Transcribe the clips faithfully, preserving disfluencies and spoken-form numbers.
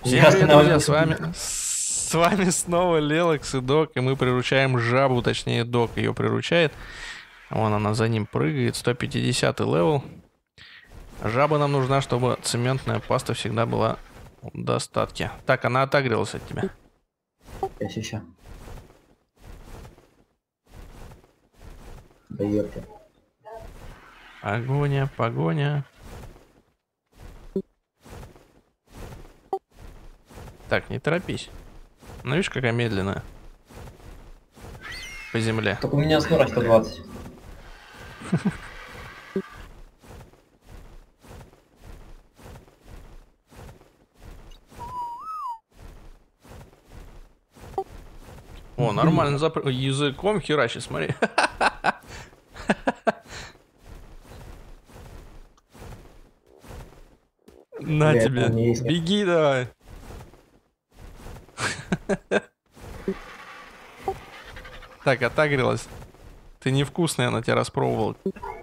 Всем Я привет, друзья, останавливаю. с вами, с вами снова Лелекс и Док, и мы приручаем жабу, точнее Док ее приручает. Вон она за ним прыгает, сто пятидесятый левел. Жаба нам нужна, чтобы цементная паста всегда была в достатке. Так, она отогрелась от тебя. Я сейчас. Да ёпта. Погоня, погоня. Так, не торопись. Ну, видишь, какая медленная. По земле. Только у меня скорость сто двадцать. О, нормально запр... Языком херачи, смотри. На Бля, тебе. там есть. Беги давай. Так, отагрилась. Ты невкусная, она тебя распробовала.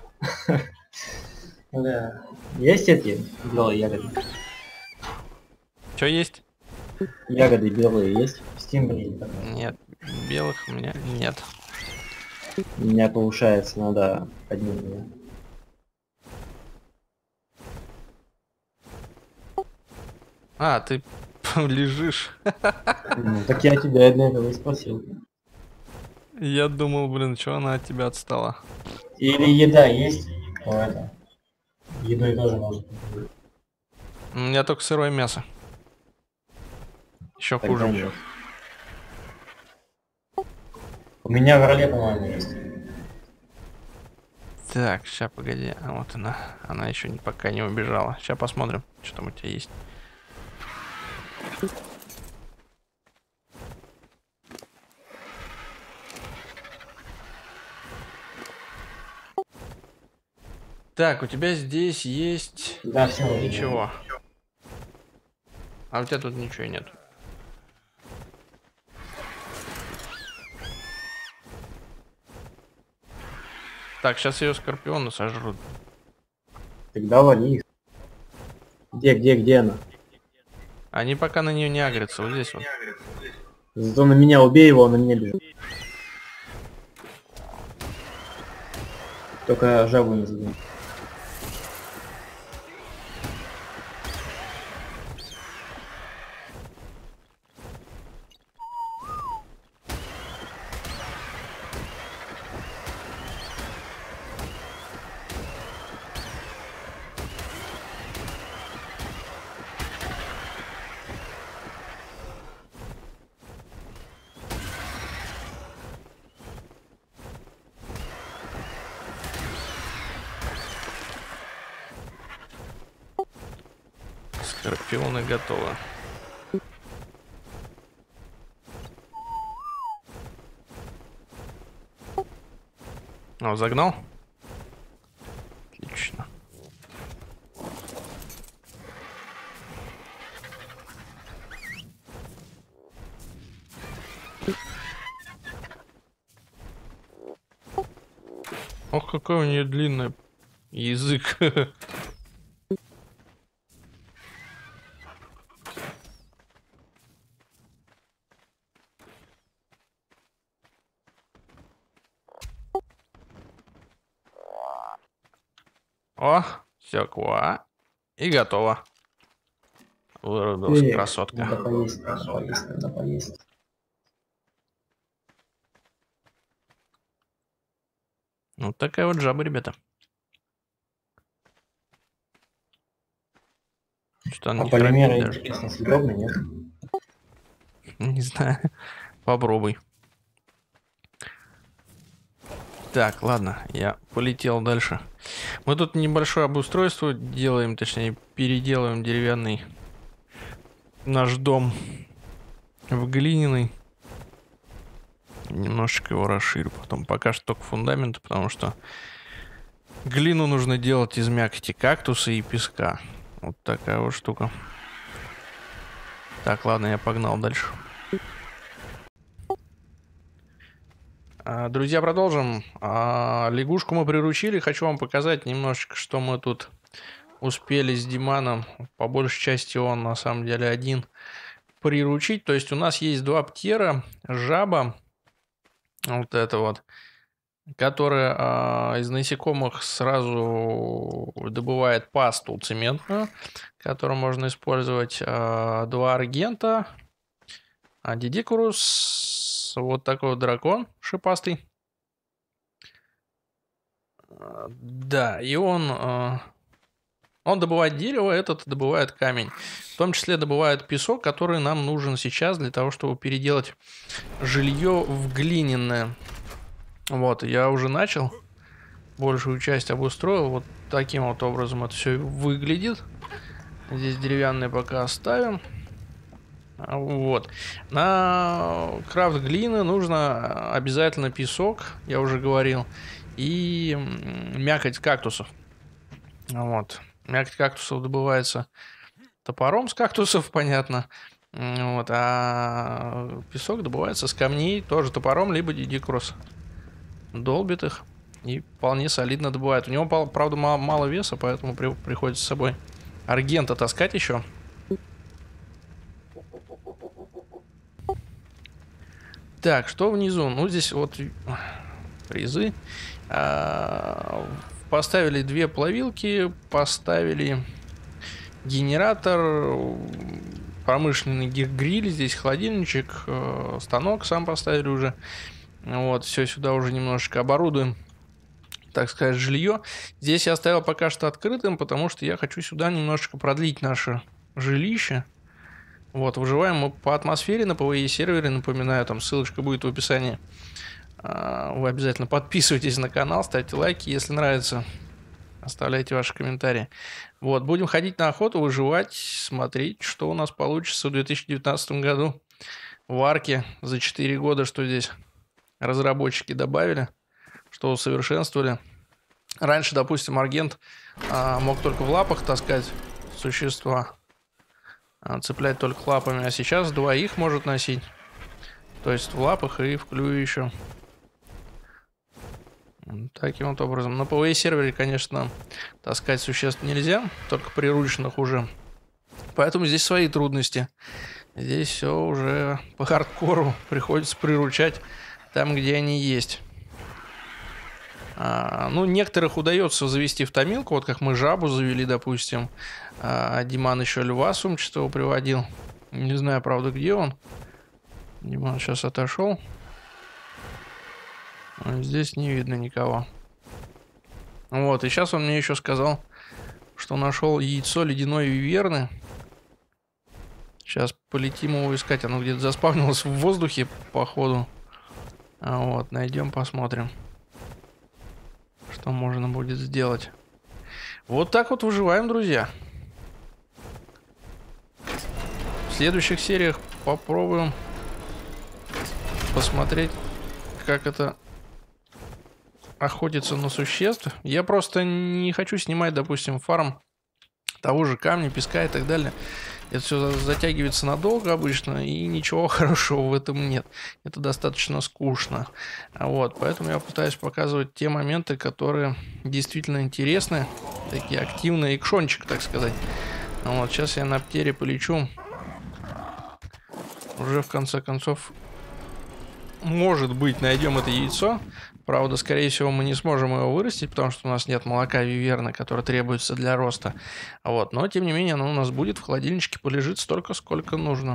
Да. Есть эти белые ягоды? Что есть? Ягоды белые есть? Стимбри. Нет, белых у меня нет. У меня повышается, надо поднять меня. А, ты лежишь. Ну, так я тебя для этого и спросил. Я думал, блин, что она от тебя отстала. Или еда есть? О, это. Едой тоже может. У меня только сырое мясо. Еще Тогда хуже. нет. У меня в роле, по-моему, есть. Так, сейчас, погоди. А вот она. Она еще не, пока не убежала. Сейчас посмотрим, что там у тебя есть. Так, у тебя здесь есть... Да, все. Ничего. А у тебя тут ничего нет. Так, сейчас ее скорпионы сожрут. Тогда вали их. Где, где, где она? Они пока на нее не агрятся. Вот здесь вот. Зато на меня убей его, он на меня бежит. Только жабу не забыл. Скорпионы готовы. О, загнал? Отлично. Ох, какой у нее длинный язык. О, все, ква. И готово. Вырубилась Эх, красотка. надо поесть, надо поесть, надо поесть. Вот такая вот жаба, ребята. Что она А не полимеры, храпит даже. интересно, съедобны, нет? Не знаю. Попробуй. Так, ладно, я полетел дальше. Мы тут небольшое обустройство делаем, точнее, переделываем деревянный наш дом в глиняный. Немножечко его расширю. Потом пока что только фундамент, потому что глину нужно делать из мякоти кактуса и песка. Вот такая вот штука. Так, ладно, я погнал дальше. А, друзья, продолжим. А, лягушку мы приручили. Хочу вам показать немножечко, что мы тут успели с Диманом, по большей части он на самом деле один, приручить. То есть у нас есть два птера, жаба, вот это вот, которая а, из насекомых сразу добывает пасту цементную, которую можно использовать. А, два аргента, а Дидикурус, вот такой вот дракон шипастый. А, да, и он, а, он добывает дерево, этот добывает камень. В том числе добывает песок, который нам нужен сейчас для того, чтобы переделать жилье в глиняное. Вот, я уже начал. Большую часть обустроил. Вот таким вот образом это все выглядит. Здесь деревянные пока оставим. Вот. На крафт глины нужно обязательно песок, я уже говорил, и мякоть кактусов. Вот. Мякоть кактусов добывается топором с кактусов, понятно. Вот. А песок добывается с камней, тоже топором, либо дидикрос. Долбит их и вполне солидно добывает. У него, правда, мало, мало веса, поэтому при, приходится с собой аргента таскать еще. Так, что внизу? Ну, здесь вот призы. А, поставили две плавилки, поставили генератор, промышленный гриль, здесь холодильничек, станок сам поставили уже. Вот, все сюда уже немножечко оборудуем, так сказать, жилье. Здесь я оставил пока что открытым, потому что я хочу сюда немножечко продлить наше жилище. Вот, выживаем мы по атмосфере на пи ви и сервере, напоминаю, там ссылочка будет в описании. Вы обязательно подписывайтесь на канал, ставьте лайки, если нравится, оставляйте ваши комментарии. Вот, будем ходить на охоту, выживать, смотреть, что у нас получится в две тысячи девятнадцатом году в арке за четыре года, что здесь разработчики добавили, что усовершенствовали. Раньше, допустим, аргент а, мог только в лапах таскать существа, а, цеплять только лапами, а сейчас двоих может носить. То есть в лапах и в клюве еще. Таким вот образом. На пи ви и-сервере, конечно, таскать существ нельзя, только прирученных уже. Поэтому здесь свои трудности. Здесь все уже по хардкору приходится приручать там, где они есть. А, ну, некоторых удается завести в томилку, вот как мы жабу завели, допустим. А, Диман еще льва сумчатого приводил. Не знаю, правда, где он. Диман сейчас отошел. Здесь не видно никого. Вот, и сейчас он мне еще сказал, что нашел яйцо ледяной виверны. Сейчас полетим его искать. Оно где-то заспавнилось в воздухе, походу. А вот, найдем, посмотрим, что можно будет сделать. Вот так вот выживаем, друзья. В следующих сериях попробуем посмотреть, как это охотиться на существ. Я просто не хочу снимать, допустим, фарм того же камня, песка и так далее. Это все затягивается надолго обычно, и ничего хорошего в этом нет. Это достаточно скучно. Вот, поэтому я пытаюсь показывать те моменты, которые действительно интересны, такие активные, экшончик, так сказать. Вот, сейчас я на птере полечу. Уже в конце концов, может быть, найдем это яйцо. Правда, скорее всего, мы не сможем его вырастить, потому что у нас нет молока виверны, которое требуется для роста. Вот. Но, тем не менее, оно у нас будет в холодильничке, полежит столько, сколько нужно.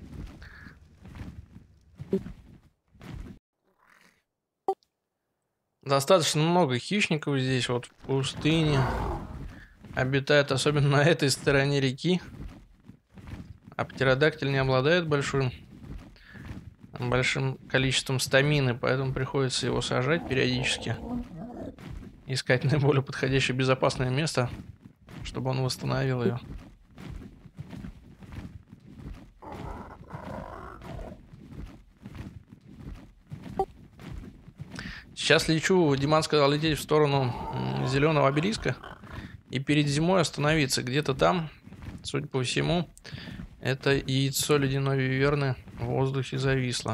Достаточно много хищников здесь, вот в пустыне. Обитает, особенно на этой стороне реки. А птеродактиль не обладает большим... большим количеством стамины, поэтому приходится его сажать периодически, искать наиболее подходящее безопасное место, чтобы он восстановил ее. Сейчас лечу, Диман сказал лететь в сторону зеленого обелиска и перед зимой остановиться где-то там, судя по всему. Это яйцо ледяной виверны в воздухе зависло.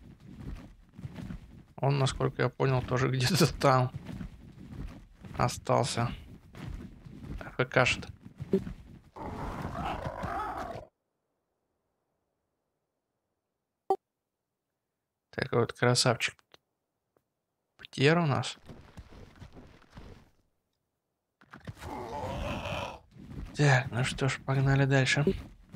Он, насколько я понял, тоже где-то там остался. Так, ФКшит. Такой вот красавчик. Птер у нас. Так, ну что ж, погнали дальше.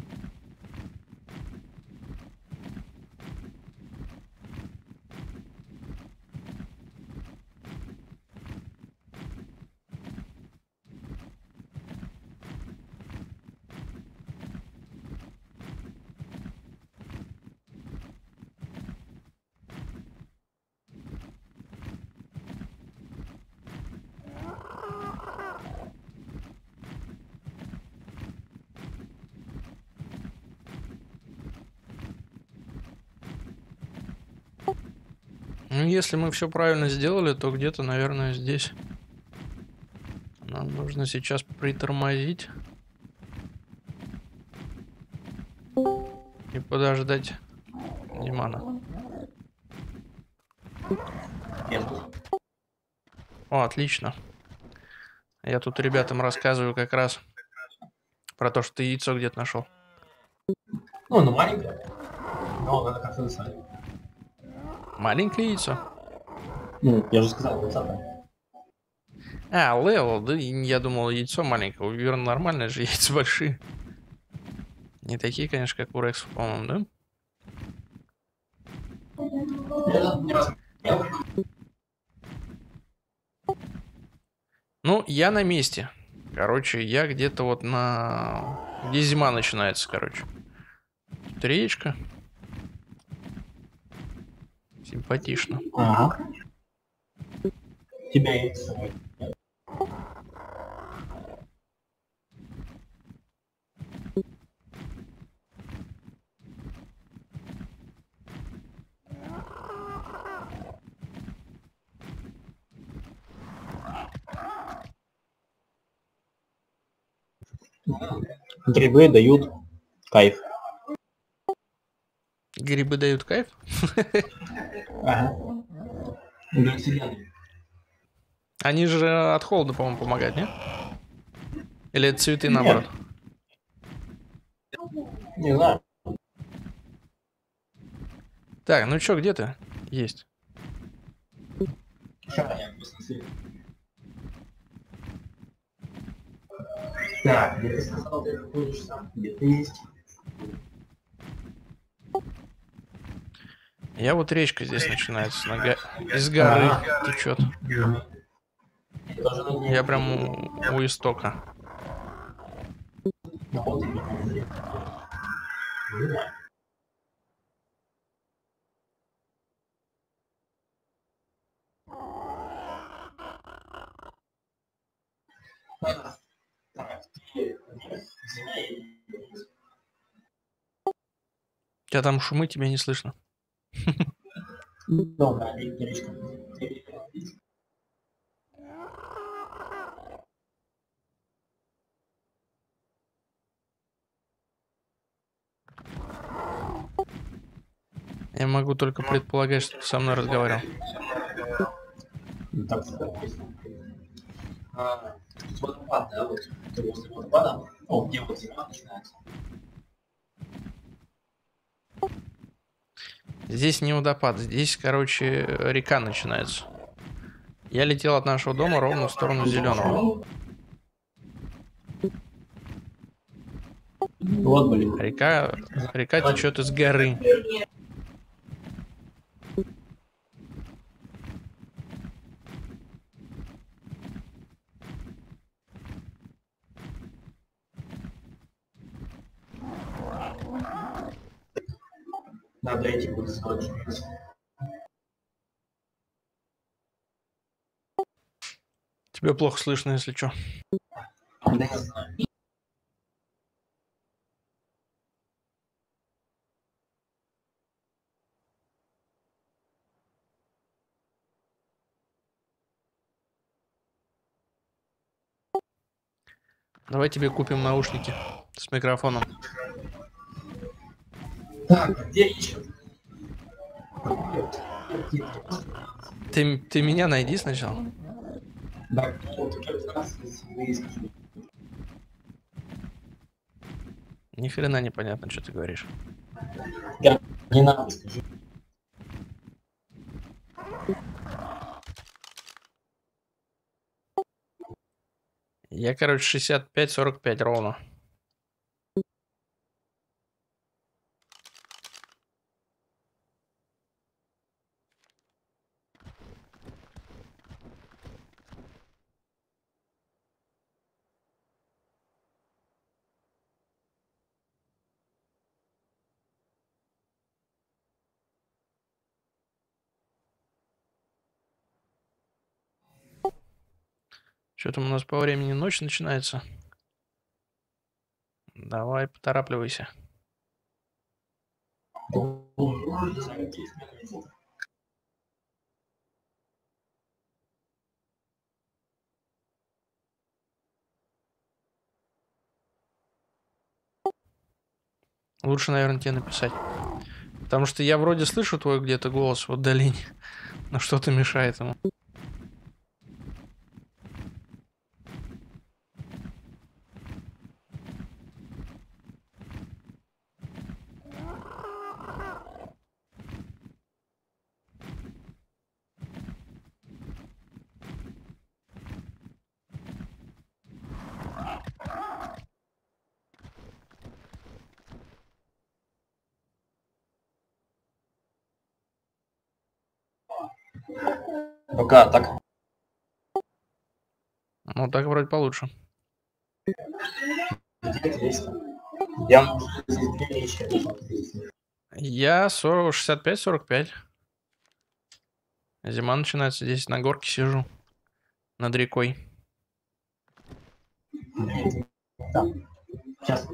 Ну, если мы все правильно сделали, то где-то, наверное, здесь нам нужно сейчас притормозить и подождать Димана. О, отлично. Я тут ребятам рассказываю как раз про то, что ты яйцо где-то нашел. Ну, оно маленькое, но надо как-то достать. Маленькое яйцо. Ну, я же сказал, двадцатое. А, левел, да, я думал, яйцо маленькое. У Виверна нормальное же, яйца большие. Не такие, конечно, как у Рекса, по-моему, да? Ну, я на месте. Короче, я где-то вот на... Где зима начинается, короче. Тут речка. Симпатично. Ага. Тебя есть. Грибы дают кайф. Грибы дают кайф? Ага. Они же от холода, по-моему, помогают, не? Или это цветы наоборот? Не знаю. Так, ну чё, где ты? Есть. Так, где ты сказал, ты находишься? Где ты есть? Я вот речка здесь начинается, нога... из горы течет. Я прям у, у истока. У тебя там шумы, тебя не слышно. Добро, Я могу только предполагать, что ты со мной разговаривал. Так, а, водопад, да, вот, ты возле водопада, о, где вот зима начинается. Здесь не водопад, здесь, короче, река начинается. Я летел от нашего дома ровно в сторону зеленого. Вот, блин. Река, река течет из горы. Надо идти куда скотч. Тебя плохо слышно, если что. Да я знаю. Давай тебе купим наушники с микрофоном. Так, где еще? Ты, ты меня найди сначала. Да, вот как раз выискиваю. Ни хрена непонятно, что ты говоришь. Координаты скажи. Я, короче, шестьдесят пять сорок пять ровно. Что там у нас по времени? Ночь начинается. Давай, поторапливайся. Лучше, наверное, тебе написать. Потому что я вроде слышу твой где-то голос в отдалении, но что-то мешает ему. Пока так. Ну, так вроде получше. Где-то есть. Я могу здесь две вещи. Я сорок, шестьдесят пять сорок пять. Зима начинается, здесь на горке сижу. Над рекой. Да. Сейчас.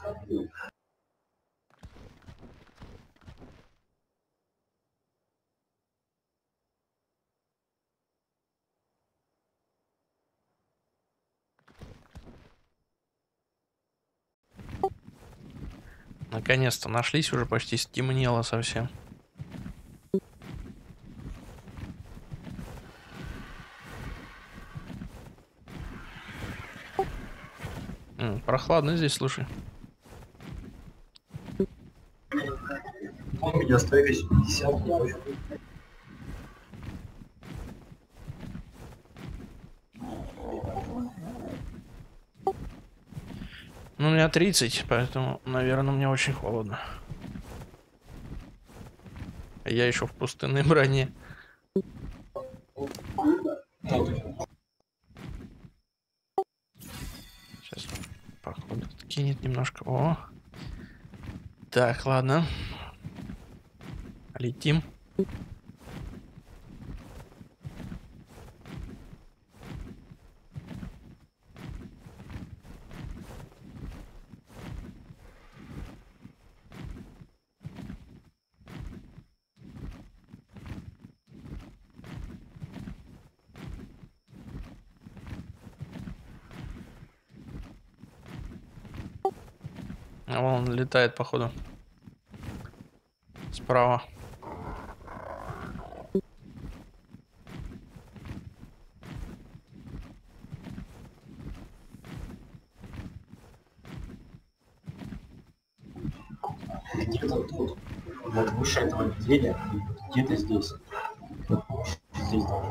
Наконец-то нашлись, уже почти стемнело совсем. М, прохладно здесь, слушай. У меня стойкость пятьдесят. Ну, у меня тридцать, поэтому, наверное, мне очень холодно. Я еще в пустынной броне. Сейчас, походу, кинет немножко. О. Так, ладно. Летим. А вон он летает, походу. Справа. Где-то тут. Вот выше этого медведя. Где-то здесь. Вот здесь должно.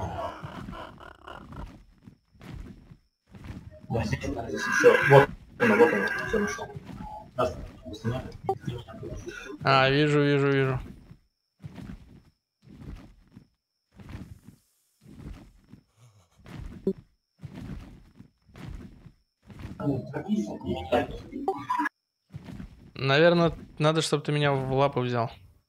Да, здесь, да, здесь еще. Вот оно, вот оно. Все нашел. Раз, А, вижу, вижу, вижу. Наверное, надо, чтобы ты меня в лапу взял.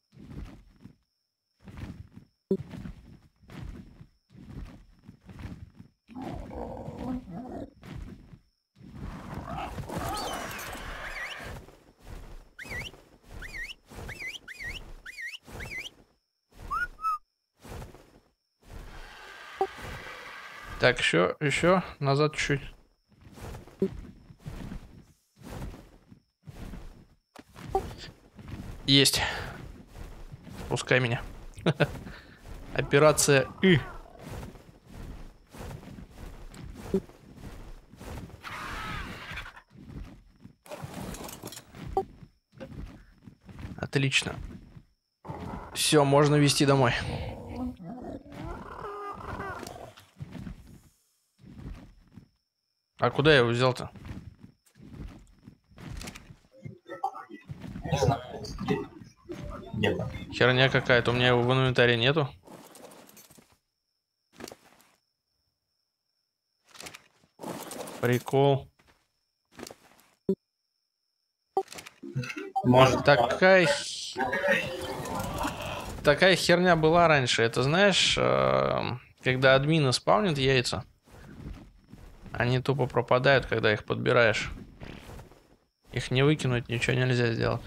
Так, еще, еще, назад чуть-чуть. Есть. Пускай меня. Операция И. Отлично. Все, можно везти домой. А куда я его взял-то? Не знаю, где-то. Херня какая-то, у меня его в инвентаре нету. Прикол. Может, Такая... х- Такая херня была раньше. Это знаешь, э, когда админы спавнят яйца, они тупо пропадают, когда их подбираешь. Их не выкинуть, ничего нельзя сделать.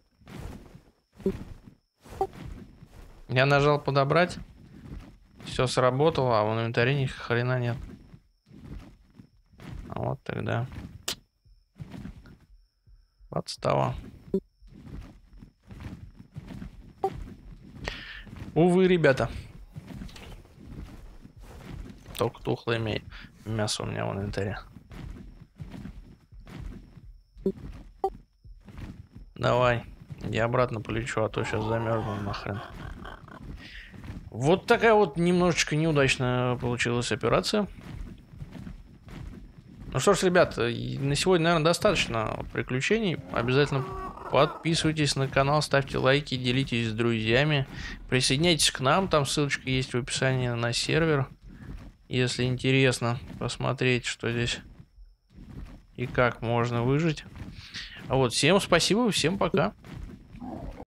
Я нажал подобрать. Все сработало, а в инвентаре ни хрена нет. А вот тогда. Подстава. Увы, ребята. Только тухлое ме- мясо у меня в инвентаре. Давай. Я обратно полечу, а то сейчас замерзну нахрен. Вот такая вот немножечко неудачная получилась операция. Ну что ж, ребят, на сегодня, наверное, достаточно приключений. Обязательно подписывайтесь на канал, ставьте лайки, делитесь с друзьями. Присоединяйтесь к нам, там ссылочка есть в описании на сервер. Если интересно посмотреть, что здесь и как можно выжить. А вот, всем спасибо, всем пока.